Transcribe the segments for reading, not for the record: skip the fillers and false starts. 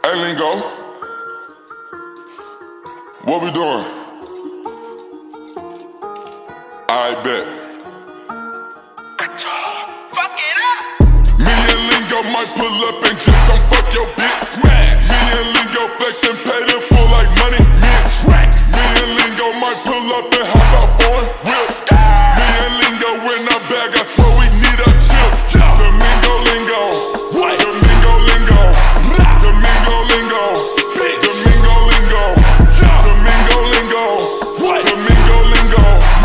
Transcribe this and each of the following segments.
Hey Lingo, what we doing? I bet. Fuck it up. Me and Lingo might pull up and just come fuck your bitch. Smash. Me and Lingo flex and pay them full like money. Me and Tracks. Me and Lingo might pull up and hop out foreign whips. Me and Lingo in our bag, I swear we need our chips. Domingo Lingo. What? Domingo Lingo. Domingo Lingo. Domingo Lingo. Domingo Lingo. What? Domingo Lingo.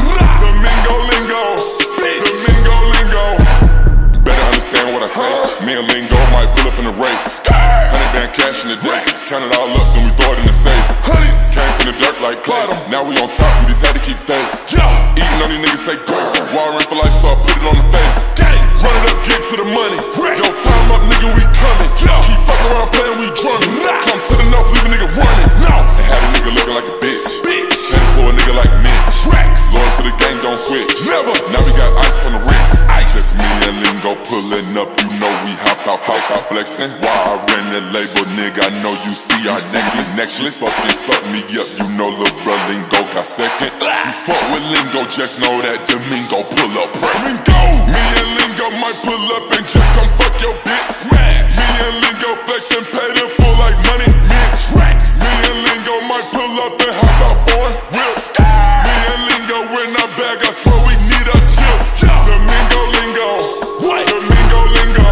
Domingo Lingo. Domingo Lingo. Better understand what I say. Me and Lingo might pull up in the race. 100 band cash in the day. Count it all up, then we throw it in the safe. Came from the dirt like clay. Now we on top, we just had to keep faith. Eating on these niggas say grace. Wiring for life, so I put it on the face. Run it up, gigs for the money. Yo, time up, nigga, we coming. Keep fucking around playing, we drumming. Come to the north, leave a nigga running. And had a nigga looking like a bitch. Paying for a nigga like Mitch. Loyal to the game, don't switch. Never. Now we got ice on the wrist. Just me and Lingo pulling up, you know we hop out flexing. While I ran the label, nigga, I know you see our necklace. Fucking suck me up, you know lil' bro Lingo got second. You fuck with Lingo, just know that Domingo pull up press. Me and Lingo might pull up and just come fuck your bitch. Smash. Me and Lingo flex and pay them full like money. Me and Tracks. Me and Lingo might pull up and hop out foreign whips. Me and Lingo in our bag, I swear we need our chips. Domingo Lingo. What? Domingo Lingo.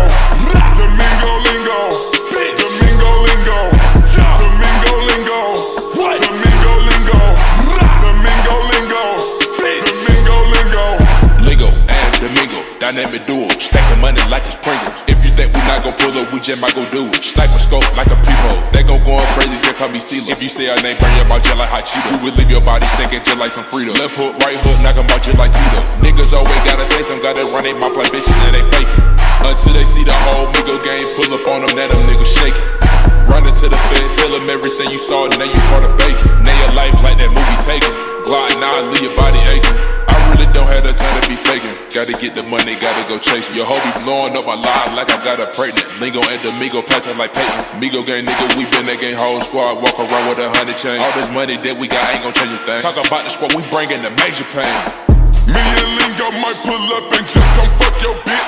Domingo Lingo. Domingo Lingo. Domingo Lingo. What? Domingo Lingo. Domingo Lingo. Domingo Lingo. Lingo and Domingo, dynamic duo, stacking money like it's Pringles. If you think we not gon' pull up, we just might go do it. Sniper scope like a peephole, they gon' go crazy, just call me CeeLo. If you say our name, burn your mouth just like hot Cheeto. We will leave your body stinking just like some Frito. Left hook, right hook, knock 'em out just like Tito. Niggas always gotta say some, gotta run their mouth like bitches and they faking. Until they see the whole Migo game, pull up on them, now them niggas shaking. Running to the feds, tell them everything you saw, now you part of bacon. Now your life like that movie Taken. Glide now, leave your body aching. I really don't have the time to be faking. Gotta get the money, gotta go chasing. Your hoe be blowing up my life like I got her pregnant. Lingo and Domingo passing like Peyton. Migo gang nigga, we been that gang whole squad. Walk around with 100 chains. All this money that we got ain't gon' change a thing. Talk about the squad, we bringing the major pain. Me and Lingo might pull up and just come fuck your bitch.